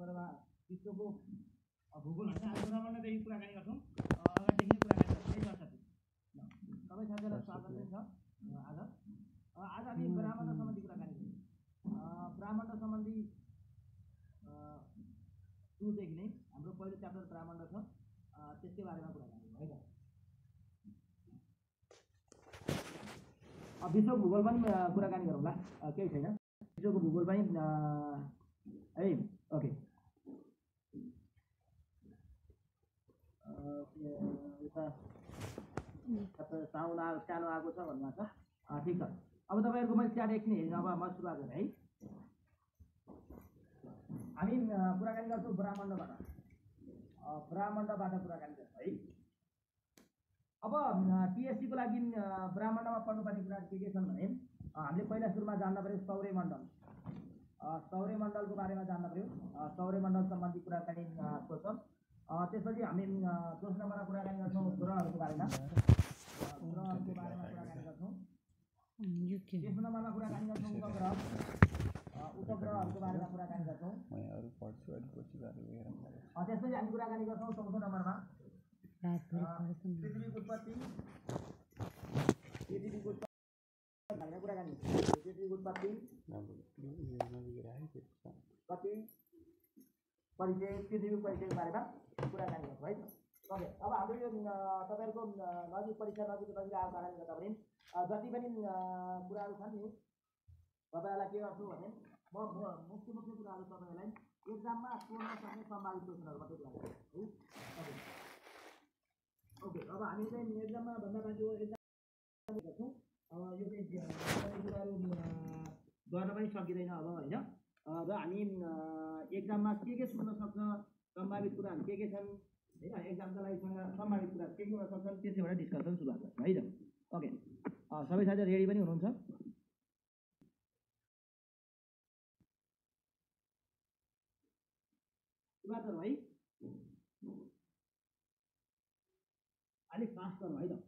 सन्दर्भमा विश्वको भूगोल होइन आज ब्रह्माण्डदेखि कुराकानी गर्छौँ अगाडिदेखि कुराकानी गर्छौँ है दर्शक सबै साथीहरूलाई स्वागत छ आज आज हामी ब्रह्माण्ड सम्बन्धी कुराकानी गर्छौँ ब्रह्माण्ड सम्बन्धी सुरुदेखि नै हाम्रो पहिलो च्याप्टर ब्रह्माण्ड छ त्यसकै बारेमा कुराकानी है त विश्व भूगोल पनि कुराकानी गरौँला केही छैन विश्वको भूगोल पनि है ओके यता साउन सानो आएको छ भन्नुभएको छ ठिक छ अब तपाईँहरूको मैले च्याट एकछिन हेर्नु अब म सुरुवात गरेँ है हामी कुराकानी गर्छौँ ब्रह्माण्डबाट कुराकानी गर्छौँ है अब टिएससीको लागि ब्रह्माण्डमा पढ्नुपर्ने कुराहरू के छन् भने हामीले पहिला सुरुमा जान्न पर्यो सौर्यमण्डलको बारेमा जान्न पर्यो सौर्यमण्डल सम्बन्धी कुराकानी सोच्छौँ त्यसपछि हामी दोस्रो नम्बरमा कुराकानी गर्छौँ ग्रहहरूको बारेमा कुराकानी गर्छौँ तेस्रो नम्बरमा कुराकानी गर्छौँ उपग्रहहरूको बारेमा कुराकानी गर्छौँ त्यसपछि हामी कुराकानी गर्छौँ चौथो नम्बरमा पृथ्वीको उत्पत्ति परिचय पृथ्वीको परिचयको बारेमा कुराकानी गर्छौँ है ओके अब हाम्रो यो तपाईँहरूको नजिक परीक्षा नजिक आएको कारणले गर्दा पनि जति पनि कुराहरू छन् नि तपाईँहरूलाई के गर्छु भने म मुख्य कुराहरू तपाईँहरूलाई एक्जाममा सोध्न सक्ने सम्भावित क्वेसनहरू मात्रै कुरा गर्छु है ओके अब हामी चाहिँ एक्जाममा भन्दा बाँकी एक्जाम गर्छौँ अब यो चाहिँ कुराहरू गर्न पनि सकिँदैन अब होइन र हामी एक्जाममा के सोध्न सक्छ सम्भावित कुराहरू के छन् होइन एक्जामका लागि सम्भावित कुराहरू के हुन सक्छन् त्यसैबाट डिस्कसन सुरुवात गर्छौँ है त ओके सबै साथीहरू रेडी पनि हुनुहुन्छ सुरुवात गरौँ है अलिक फास्ट गरौँ है त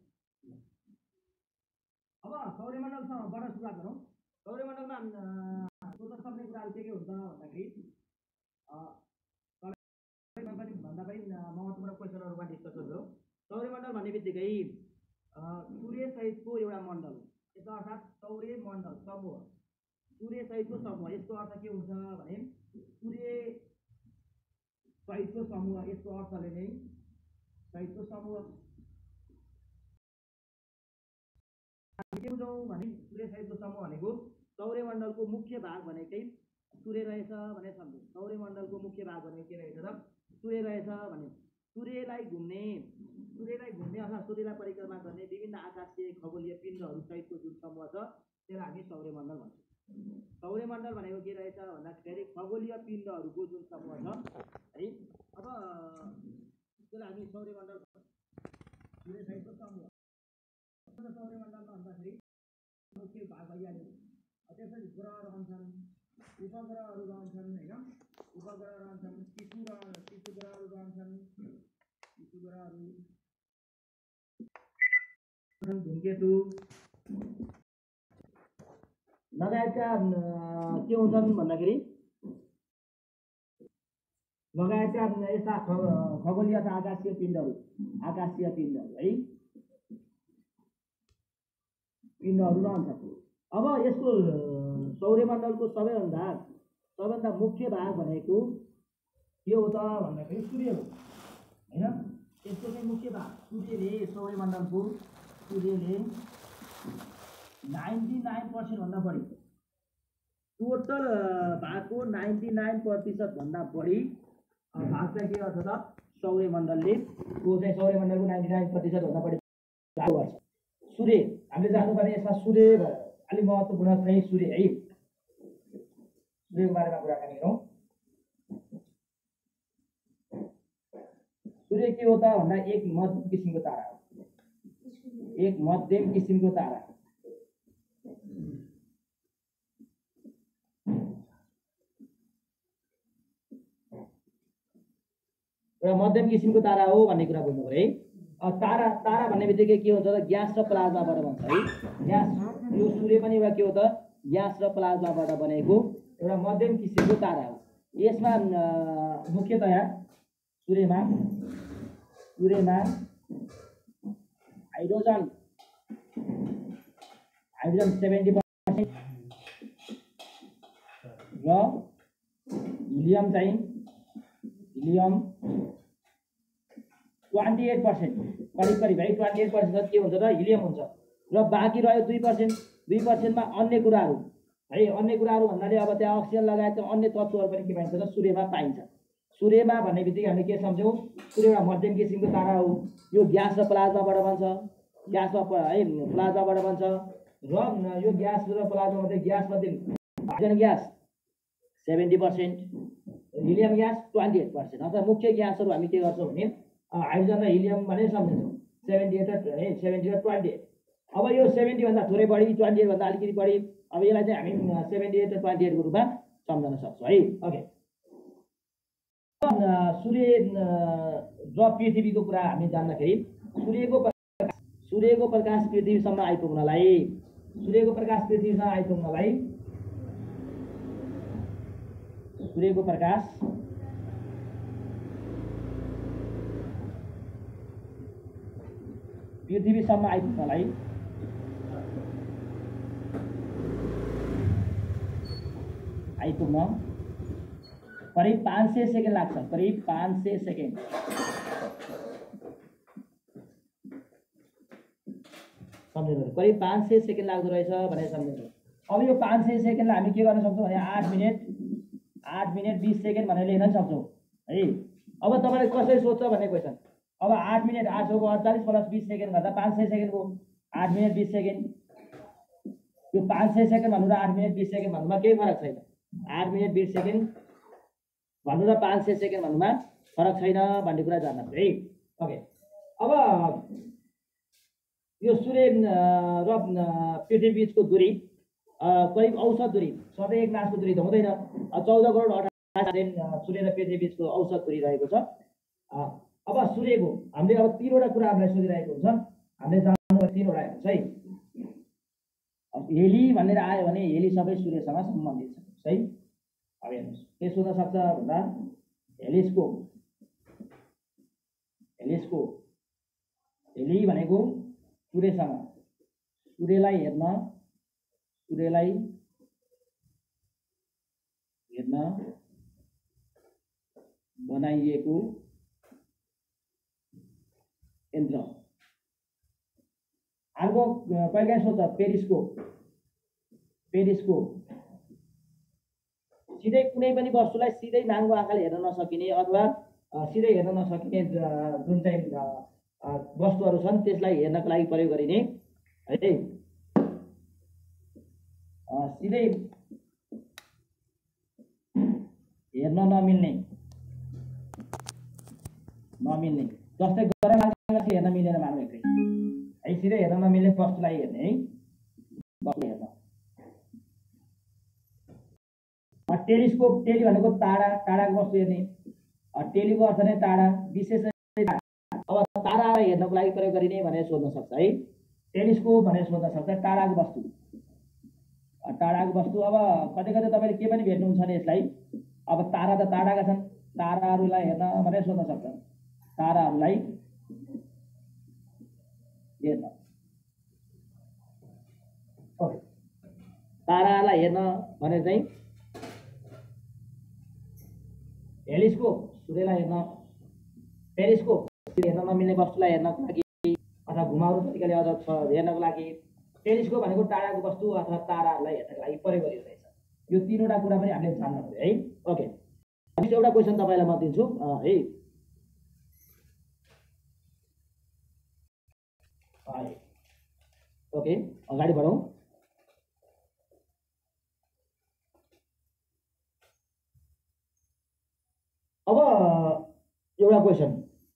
अब सौर्यमण्डलबाट सुरुवात गरौँ सौर्यमण्डलमा सोध्न सक्ने कुराहरू के हुन्छ भन्दाखेरि पनि भन्दा पनि महत्त्वपूर्ण क्वेसनहरूमा डिस्कसन गरौँ सौर्यमण्डल भन्ने बित्तिकै सूर्यसहितको एउटा मण्डल यसको अर्थात् सौर्यमण्डल समूह सूर्यसहितको समूह यसको अर्थ के हुन्छ भने सूर्यसहितको समूह यसको अर्थले नै सहितको समूह के बुझौँ भने सूर्यसहितको समूह भनेको सौर्यमण्डलको मुख्य भाग भनेकै सूर्य रहेछ भने सम्झौँ सौर्यमण्डलको मुख्य भाग भनेको के रहेछ र सूर्य रहेछ भने सूर्यलाई घुम्ने अथवा सूर्यलाई परिक्रमा गर्ने विभिन्न आकाशीय खगोलीय पिण्डहरू सहितको जुन समूह छ त्यसलाई हामी सौर्यमण्डल भन्छौँ सौर्यमण्डल भनेको के रहेछ भन्दाखेरि खगोलीय पिण्डहरूको जुन समूह छ है अब त्यसलाई हामी सौर्यमण्डल सूर्यसहितको समूह सौर्यमण्डलमा भन्दाखेरि मुख्य भाग भइहाल्यो त्यसपछि ग्रह रहन्छन् उपग्रहहरू रहन्छन् होइन उपग्रह रहन्छन् शिशु ग्रहहरू रहन्छन् धूमकेतु लगायतका के हुन्छन् भन्दाखेरि लगायतका यस्ता खगोलीय आकाशीय पिण्डहरू है पिण्डहरू रहन्छन् अब यसको सौर्यमण्डलको सबैभन्दा मुख्य भाग भनेको के हो त भन्दाखेरि सूर्य हो होइन यसको चाहिँ मुख्य भाग सूर्यले सौर्यमण्डलको 99% भन्दा बढी टोटल भागको 99% भन्दा बढी भाग चाहिँ के गर्छ त सौर्यमण्डलले सौर्यमण्डलको 99% भन्दा बढी भाग गर्छ सूर्य हामीले जान्नुपर्ने यसमा सूर्य अलिक महत्त्वपूर्ण चाहिँ सूर्य है सूर्यको बारेमा कुराकानी गरौँ सूर्य के हो त भन्दा एक मध्यम किसिमको तारा हो एउटा मध्यम किसिमको तारा हो भन्ने कुरा बुझ्नु पर्यो है तारा भन्ने बित्तिकै के हुन्छ त ग्यास र प्लाज्माबाट बन्छ है ग्यास यो सूर्य पनि एउटा के हो त ग्यास र प्लाज्माबाट बनेको एउटा मध्यम किसिमको तारा हो यसमा मुख्यतया सूर्यमा हाइड्रोजन 70% र हिलियम 28%, करिब है 28% के हुन्छ र हिलियम हुन्छ र बाँकी रह्यो 2% मा अन्य कुराहरू है। अन्य कुराहरू भन्नाले अब त्यहाँ अक्सिजन लगायत अन्य तत्त्वहरू पनि के पाइन्छ र सूर्यमा पाइन्छ। सूर्यमा भन्ने बित्तिकै हामीले के सम्झौँ, सूर्य एउटा मध्यम किसिमको तारा हो। यो ग्यास र प्लाज्माबाट बन्छ, ग्यासमा है प्लाज्माबाट बन्छ र यो ग्यास र प्लाज्मा मध्ये ग्यास मध्ये हाइड्रोजन ग्यास 70%, हिलियम ग्यास 28%। अथवा मुख्य ग्यासहरू हामी के गर्छौँ भने हाइड्रोजन र हिलियम भनेर सम्झन्छौँ 78 र 28। अब यो 70 भन्दा थोरै बढी, 28 भन्दा अलिकति बढी, अब यसलाई चाहिँ हामी 78 र 28 को रूपमा सम्झन सक्छौँ है। ओके, सूर्य र पृथ्वीको कुरा हामी जान्दाखेरि सूर्यको प्रकाश पृथ्वीसम्म आइपुग्नलाई सूर्यको प्रकाश पृथ्वीसम्म आइपुग्नलाई करिब 500 सेकेन्ड लाग्छ। करिब 500 सेकेन्ड। सम्झिनु, करिब 500 सेकेन्ड लाग्दो रहेछ भनेर सम्झिनु। अब यो 500 सेकेन्डलाई हामी के गर्न सक्छौँ भने 8 मिनेट 20 सेकेन्ड भनेर लेख्न सक्छौँ है। अब तपाईँले कसरी सोध्छ भन्ने क्वेसन। अब 8 मिनेट 8 × 48 प्लस 20 सेकेन्ड गर्दा 500 सेकेन्डको 8 मिनेट 20 सेकेन्ड। यो 500 सेकेन्ड भन्नु र 8 मिनेट 20 सेकेन्ड भन्नुमा केही फरक छैन। 8 मिनेट 20 सेकेन्ड भन्नु र 500 सेकेन्ड भन्नुमा फरक छैन भन्ने कुरा जान्न है। ओके, अब यो सूर्य र पृथ्वी बीचको दूरी करिब औसत दूरी, सधैँ एक नासको दूरी त हुँदैन। 14 करोड 28 सूर्य र पृथ्वी बीचको औसत दूरी रहेको छ। अब सूर्यको हामीले अब 3वटा कुरा हामीलाई सोधिरहेको हुन्छ। हामीले जान्नु 3वटा हेर्नुहोस् है। हेली भनेर आयो भने हेली सबै सूर्यसँग सम्बन्धित छ है। अब हेर्नुहोस् के सोध्न सक्छ भन्दा हेलिस्कोप हेली भनेको सूर्यसँग, सूर्यलाई हेर्न बनाइएको यन्त्र। अर्को कहिलेकाहीँ सोध्छ पेरिस्कोप सिधै कुनै पनि वस्तुलाई सिधै नाङ्गो आँखाले हेर्न नसकिने अथवा सिधै हेर्न नसकिने जुन चाहिँ वस्तुहरू छन् त्यसलाई हेर्नको लागि प्रयोग गरिने है। सिधै हेर्न नमिल्ने जस्तै गरम आँखाले हेर्न मिलेन मानव है। सिधै हेर्न नमिल्ने वस्तुलाई हेर्ने है। टेलिस्कोप, टेली भनेको टाढाको वस्तु हेर्ने। टेलीको अर्थ नै टाढा, विशेष अब तारालाई हेर्नको लागि प्रयोग गरिने भनेर सोध्न सक्छ है। टेलिस्कोप भनेर सोध्न सक्छ टाढाको वस्तु। अब कतै तपाईँले के पनि भेट्नुहुन्छ भने यसलाई अब तारा त टाढाका छन्, ताराहरूलाई हेर्न भनेर सोध्न सक्छ। ताराहरूलाई हेर्न भनेर चाहिँ हेलिस्कोप सूर्यलाई हेर्न, पेरिस्कोप हेर्न नमिल्ने वस्तुलाई हेर्नको लागि अथवा घुमाउरो तरिकाले हेर्नको लागि, टेलिस्कोप भनेको टाढाको वस्तु अथवा ताराहरूलाई हेर्नको लागि प्रयोग गरिएको रहेछ। यो 3वटा कुरा पनि हामीले जान्न पर्यो है। ओके, एउटा क्वेसन तपाईँलाई म दिन्छु है। ओके, अगाडि बढौँ। अब एउटा क्वेसन,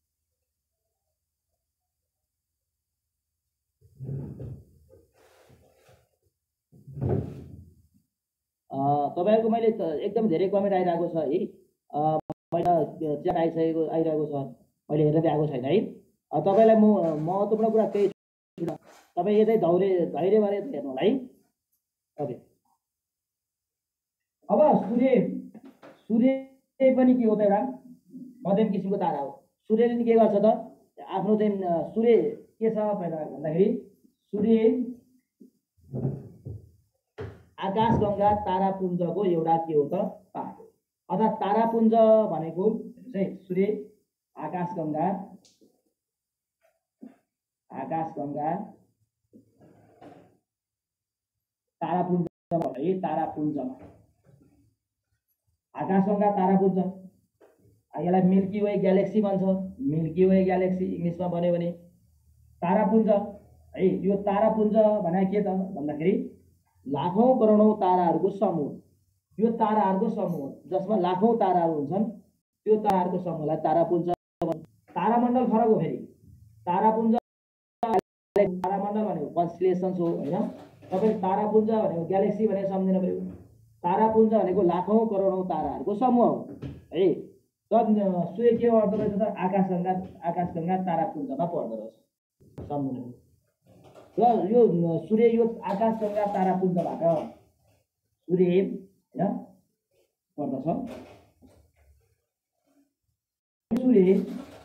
तपाईँहरूको मैले एकदम धेरै कमेन्ट आइरहेको छ है। च्याट आइरहेको छ, मैले हेरेर आएको छैन है। तपाईँलाई म महत्त्वपूर्ण कुरा केही छैन, तपाईँ यतै धैर्य भएर हेर्नु होला है। ओके, अब सूर्य त्यही पनि के हो त एउटा मध्यम किसिमको तारा हो। सूर्यले नि के गर्छ त आफ्नो चाहिँ सूर्य के छ पहिला भन्दाखेरि सूर्य आकाशगङ्गा तारापुञ्जको एउटा के हो त पार्ट हो। अर्थात् तारापुञ्ज भनेको चाहिँ सूर्य आकाशगङ्गा तारापुञ्ज है तारापुञ्जमा आकाशगङ्गा तारापुञ्ज यसलाई मिल्की वे ग्यालेक्सी भन्छ। मिल्की वे ग्यालेक्सी इङ्ग्लिसमा भन्यो भने तारापुञ्ज है। यो तारापुञ्ज भने के त भन्दाखेरि लाखौं करोडौं ताराहरूको समूह। यो ताराहरूको समूह जसमा लाखौं ताराहरू हुन्छन् त्यो ताराहरूको समूहलाई तारापुञ्ज भन्छ। तारामण्डल फरक हो फेरि। तारापुञ्ज तारामण्डल भनेको कन्स्टेलेसन्स हो हैन। तपाईले तारापुञ्ज भनेको ग्यालेक्सी भनेर सम्झिनु पर्यो। तारापुञ्ज भनेको लाखौं करोडौं ताराहरूको समूह हो है। सूर्य के पर्दो रहेछ त आकाशगङ्गा तारापुञ्जमा पर्दो रहेछ सम्झिनु। र यो सूर्य यो आकाशगङ्गा तारापुञ्जबाट सूर्य हैन पर्दछ। सूर्य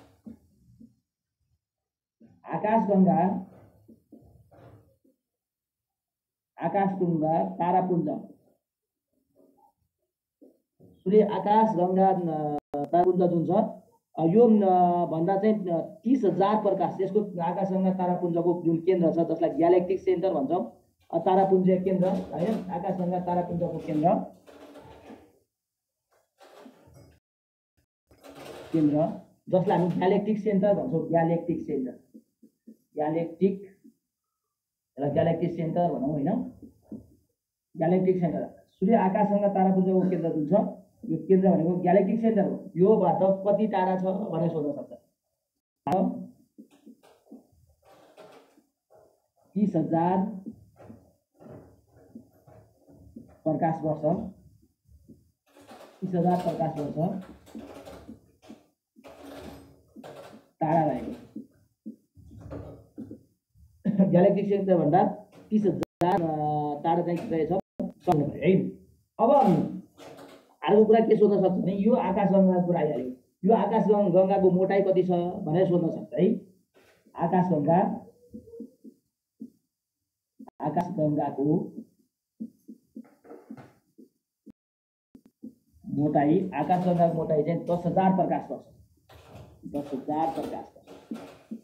आकाशगङ्गा तारापुञ्ज सूर्य आकाशगङ्गा तारापुञ्ज जुन छ यो भन्दा चाहिँ 30,000 प्रकाश यसको आकाशगङ्गा तारापुञ्जको जुन केन्द्र छ जसलाई ग्यालेक्टिक सेन्टर भन्छौँ। तारापुञ्जीय केन्द्र हैन आकाशगङ्गा तारापुञ्जको केन्द्र जसलाई हामी ग्यालेक्टिक सेन्टर भन्छौँ। ग्यालेक्टिक सेन्टर भनौँ हैन। ग्यालेक्टिक सेन्टर सूर्य आकाशगङ्गा तारापुञ्जको केन्द्र जुन छ यो केन्द्र भनेको ग्यालेक्टिक सेन्टर हो। योबाट कति टाढा छ भनेर सोध्न सक्छ। 30,000 प्रकाश वर्ष 30,000 प्रकाश वर्ष टाढा रहेको ग्यालेक्टिक सेन्टर भन्दा 30,000 टाढा चाहिँ रहेछ सक्नु पर्यो है। अब अर्को कुरा के सोध्न सक्छ भने यो आकाशगङ्गाको कुरा आइहाल्यो। यो आकाशगङ्गाको मोटाइ कति छ भनेर सोध्न सक्छ है। आकाशगङ्गाको मोटाइ चाहिँ 10,000 प्रकाश वर्ष 10,000 प्रकाश वर्ष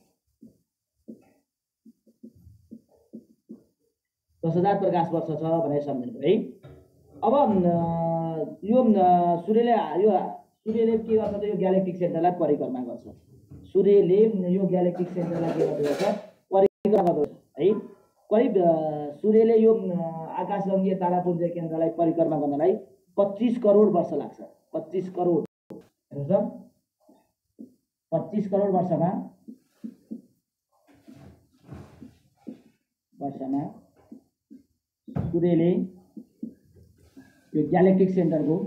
10,000 प्रकाश वर्ष छ भनेर सम्झिनु है। अब यो सूर्यले के गर्छ त यो ग्यालेक्टिक सेन्टरलाई परिक्रमा गर्छ। सूर्यले यो ग्यालेक्टिक सेन्टरलाई के गर्दछ परिक्रमा गर्दछ है। करिब सूर्यले यो आकाशगङ्गीय तारापुञ्ज केन्द्रलाई परिक्रमा गर्नलाई 25 करोड वर्ष लाग्छ। 25 करोड हेर्नुहोस् 25 करोड वर्षमा सूर्यले यो ग्यालेक्टिक सेन्टरको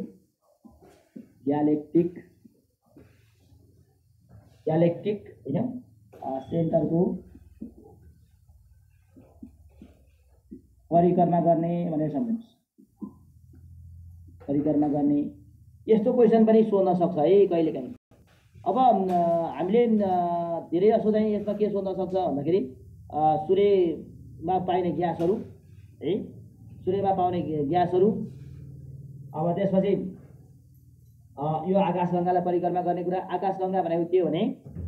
हैन सेन्टरको परिक्रमा गर्ने भनेर सम्झिनुहोस्। परिक्रमा गर्ने यस्तो क्वेसन पनि सोध्न सक्छ है कहिलेकाहीँ। अब हामीले धेरैजसो चाहिँ यसमा के सोध्न सक्छ भन्दाखेरि सूर्यमा पाइने ग्यासहरू है। सूर्यमा पाउने ग्यासहरू अब त्यसपछि यो आकाशगङ्गालाई परिक्रमा गर्ने कुरा। आकाशगङ्गा भनेको के भने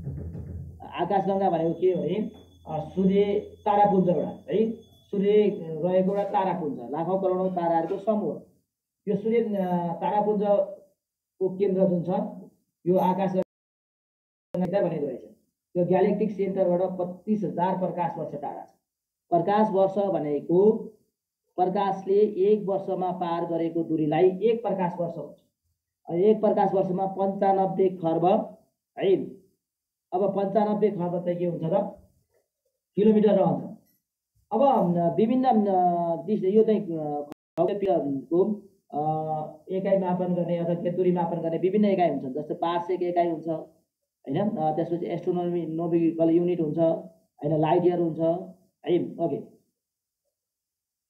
सूर्य तारापुञ्ज एउटा है। सूर्य रहेको एउटा तारापुञ्ज लाखौं करोडौं ताराहरूको समूह। यो सूर्य तारापुञ्जको केन्द्र जुन छ यो आकाशगङ्गा भनेको रहेछ। यो ग्यालेक्टिक सेन्टरबाट 25,000 प्रकाश वर्ष टाढा छ। प्रकाश वर्ष भनेको प्रकाशले एक वर्षमा पार गरेको दूरीलाई 1 प्रकाश वर्ष हुन्छ। 1 प्रकाश वर्षमा 95 खर्ब है। अब 95 खर्ब चाहिँ के हुन्छ त किलोमिटर रहन्छ। अब विभिन्न यो चाहिँ को एकाइ मापन गर्ने अथवा दूरी मापन गर्ने विभिन्न एकाइ हुन्छ। जस्तै पार्सेक एकाइ हुन्छ हैन। त्यसपछि एस्ट्रोनोमिकल युनिट हुन्छ हैन। लाइट इयर हुन्छ है। ओके।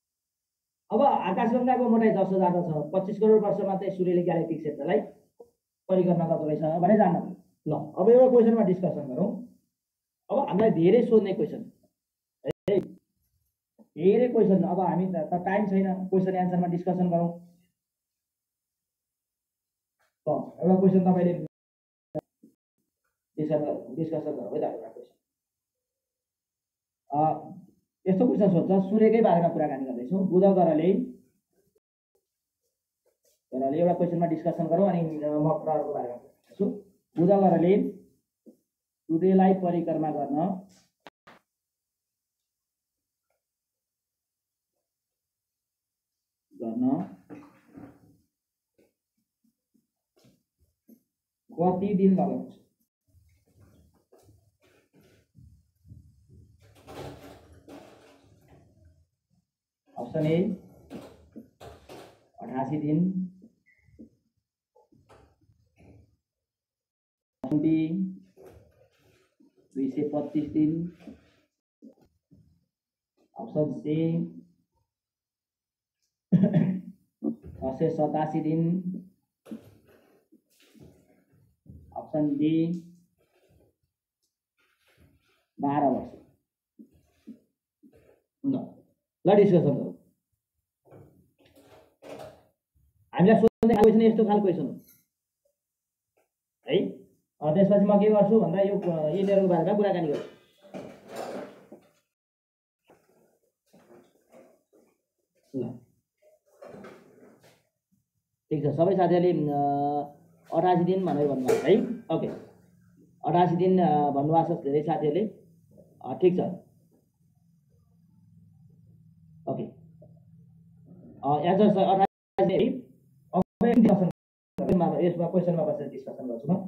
अब आकाशगङ्गाको मोटाइ 10,000 छ। 25 करोड वर्षमा चाहिँ सूर्यले ग्यालेक्टिक सेन्टरलाई परिक्रमा गर्दो रहेछ भने जान्न पर्यो। ल अब एउटा क्वेसनमा डिस्कसन गरौँ। अब हामीलाई धेरै सोध्ने क्वेसन है, धेरै क्वेसन। अब हामी त टाइम छैन, क्वेसन एन्सरमा डिस्कसन गरौँ। त एउटा क्वेसन तपाईँले डिस्कसन गरौँ है त। एउटा क्वेसन यस्तो क्वेसन सोध्छ, सूर्यकै बारेमा कुराकानी गर्दैछौँ। बुध ग्रहले एउटा क्वेसनमा डिस्कसन गरौँ अनि म ग्रहको बारेमा भन्छु। बुध ग्रहले सूर्यलाई परिक्रमा गर्न कति दिन लगाउँछ? अप्सन ए 88 दिन, अप्सन बी 225 दिन, अप्सन सी 687 दिन, अप्सन डी 12 वर्ष। ल डिस्कसन गरौँ। हामीलाई सोध्ने क्वेसन यस्तो खालको क्वेसन हो है। त्यसपछि म के गर्छु भन्दा यो यिनीहरूको बारेमा कुराकानी गर्छु। ल ठिक छ, सबै साथीहरूले 88 दिन भनेर भन्नुभएको है। ओके, 88 दिन भन्नुभएको छ धेरै साथीहरूले। ठिक छ, ओके। एन्सर छ 88 दिन है। अब यसमा क्वेसनमा बसेर डिस्कसन गर्छु म।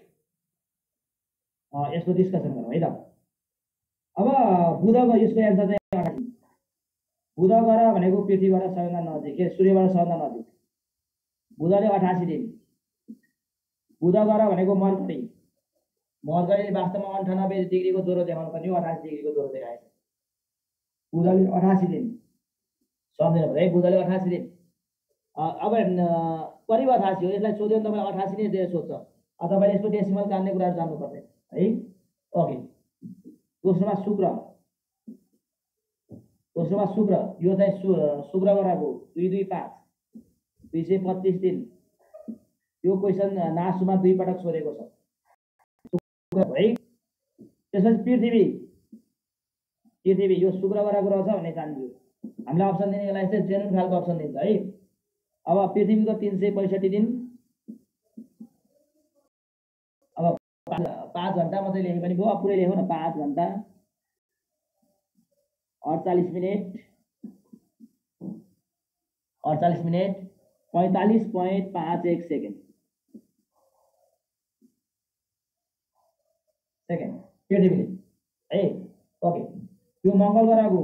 यसको डिस्कसन गरौँ है त। अब बुधको यसको एन्सर चाहिँ 88 दिन। बुध ग्रह भनेको पृथ्वीबाट सबैभन्दा नजिक, सूर्यबाट सबैभन्दा नजिक। बुधले 88 दिन। बुध ग्रह भनेको मर्करी वास्तवमा 98 डिग्रीको ज्वरो देखाउनु पर्ने, 88 डिग्रीको ज्वरो देखाएछ। बुधले 88 दिन, सम्झिनु पर्यो है, बुधले 88 दिन। अब करिब 88 हो, यसलाई सोध्यो भने तपाईँलाई 88 नै दिएर सोध्छ। तपाईँले यसको डेसिमल जान्ने कुराहरू जान्नुपर्छ है। ओके, दोस्रोमा शुक्र, यो चाहिँ शुक्र ग्रहको 225 225 दिन। यो क्वेसन नासुमा 2 पटक सोधेको छ है। त्यसपछि पृथ्वी, यो शुक्र ग्रहको रहेछ भन्ने जानिदियो। हामीलाई अप्सन दिने बेला चाहिँ जेन्युन खालको अप्सन दिन्छ है। अब पृथ्वीको 365 दिन। अब 5 घन्टा मात्रै लेखे पनि भयो, पुरै लेखौँ न। 5 घन्टा 48 मिनट 45.51 सेकेन्ड पृथ्वीले है। ओके, यो मङ्गल ग्रहको।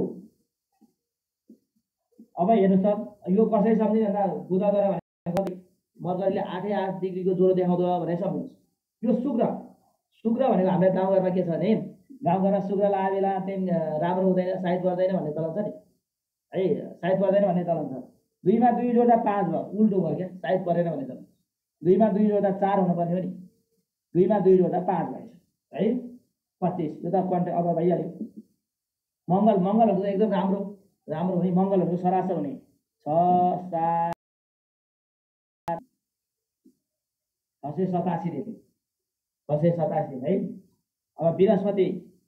अब हेर्नुहोस् त, यो कसरी सम्झिने भन्दा बुध ग्रह भनेको मर्करीले 8 डिग्रीको ज्वरो देखाउँदो भनेर सम्झिनुहोस्। यो शुक्र भनेको हाम्रो गाउँघरमा के छ भने, गाउँघरमा शुक्र लागेको बेला चाहिँ राम्रो हुँदैन, साइत पर्दैन भन्ने चलन छ नि है। साइत पर्दैन भन्ने चलन छ। 2 मा 2 जोड्दा 5 भयो, उल्टो भयो क्या, साइत परेन भन्ने चलन। 2 मा 2 जोड्दा 4 हुनुपर्ने हो नि, 2 मा 2 जोड्दा 5 भएछ है, 25। यो त कन्टेक्ट अब भइहाल्यो। मङ्गलहरू त एकदम राम्रो हुने, मङ्गलहरू सरासर हुने 687 दिन है। अब बृहस्पति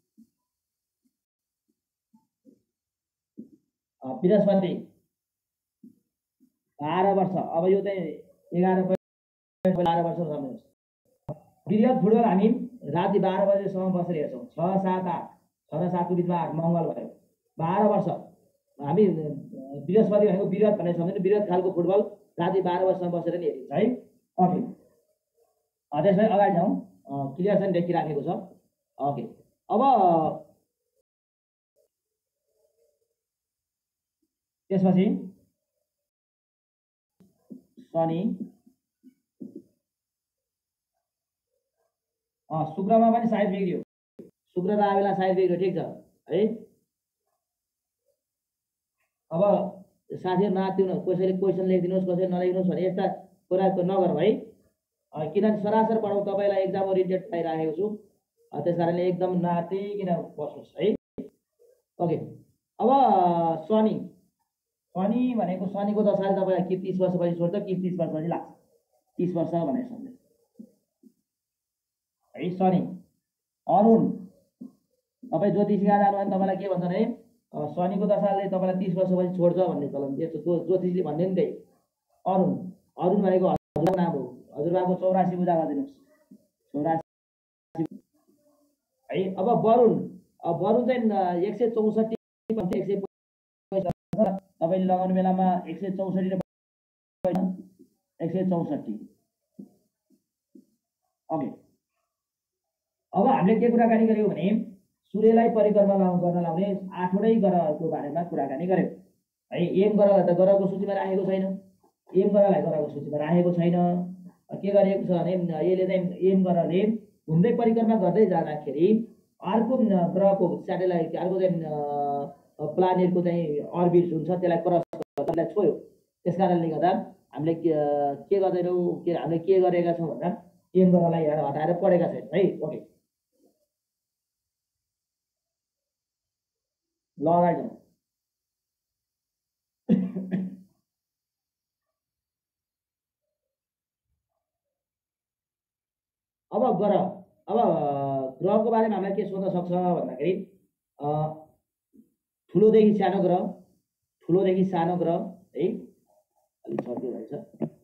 12 वर्ष। अब यो चाहिँ 11 वर्ष सम्झिनुहोस्। वृहत फुटबल हामी राति 12 बजेसम्म बसेर हेर्छौँ। 6, 7, 8, 6 र 7 को बिचमा 8, मङ्गल भयो। 12 वर्ष हामी बृहस्पति भनेको वृहत भनेर सम्झिनु। वृहत खालको फुटबल राति 12 बजेसम्म बसेर नि हेरिन्छ है। ओके, त्यसलाई अगाडि जाउँ। क्लियर चाहिँ देखिराखेको छ। ओके, अब त्यसपछि शनि, शुक्रमा पनि सायद बिग्रियो। शुक्र र बेला सायद बिग्रियो, ठिक छ है। अब साथीहरू नाच्दिनु, कसैले क्वेसन लेखिदिनुहोस्, कसैले नलेखिदिनुहोस् भने यस्ता कुरा नगरौँ है। किनभने सरासर पढौँ तपाईँलाई एक्जाम ओरिएन्टेड पाइराखेको छु, त्यस कारणले एकदम नआत्तिकिन बस्नुहोस् है। ओके, अब शनि शनि भनेको शनिको दशाले तपाईँलाई कि 30 वर्षपछि छोड्छ कि 30 वर्षपछि लाग्छ, 30 वर्ष भनेर सम्झ्नु है। शनि अरुण तपाईँ ज्योतिषीमा जानु भने तपाईँलाई के भन्छन् है, शनिको दशाले तपाईँलाई 30 वर्षपछि छोड्छ भन्ने चलन यस्तो ज्योतिषीले भन्ने नि त्यही। अरुण अरुण भनेको हजुरबाको नाम हो, हजुरबाको 84 पूजा गरिदिनुहोस्, 84 है। अब वरुण वरुण चाहिँ 164 165 तपाईँले लगाउने बेलामा 164 र 164। ओके, अब हामीले के कुराकानी गर्यौँ भने सूर्यलाई परिक्रमा गर्न लाउने 8वटै ग्रहको बारेमा कुराकानी गर्यौँ है। एम ग्रहलाई त ग्रहको सूचीमा राखेको छैन, एम ग्रहलाई ग्रहको सूचीमा राखेको छैन। के गरिएको छ भने यसले चाहिँ एम ग्रहले घुम्दै परिक्रमा गर्दै जाँदाखेरि अर्को ग्रहको स्याटेलाइट अर्को चाहिँ प्लानेटको चाहिँ अर्बिट हुन्छ, त्यसलाई क्रस त्यसलाई छोयो। त्यस कारणले गर्दा हामीले के गर्दैनौँ, हामीले के गरेका छौँ भन्दा एम ग्रहलाई हटाएर पढेका छैनौँ है। ओके, ल अगाडि जाउँ। अब ग्रहको बारेमा हामीलाई के सोध्न सक्छ भन्दाखेरि ठुलोदेखि सानो ग्रह है, अलिक सर्दी भएछ।